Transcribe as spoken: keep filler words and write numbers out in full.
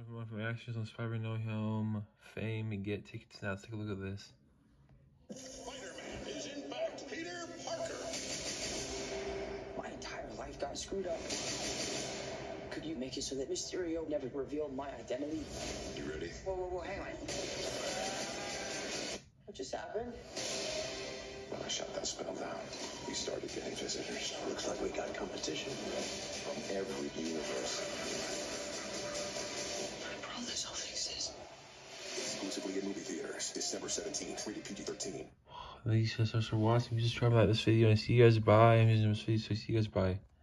More reactions on Spider-Man No Home Fame and get tickets now. Let's take a look at this. Spider-Man is in fact Peter Parker. My entire life got screwed up. Could you make it so that Mysterio never revealed my identity? You ready? Whoa, whoa, whoa, hang on. What just happened? When I shut that spell down, we started getting visitors. Looks like we got competition from every universe. Bro, this all exist. Exclusively in movie theaters, December seventeenth, rated P G thirteen. Thank you so much for watching. If you just try to like this video and see you guys bye. I'm using this video, so see you guys bye.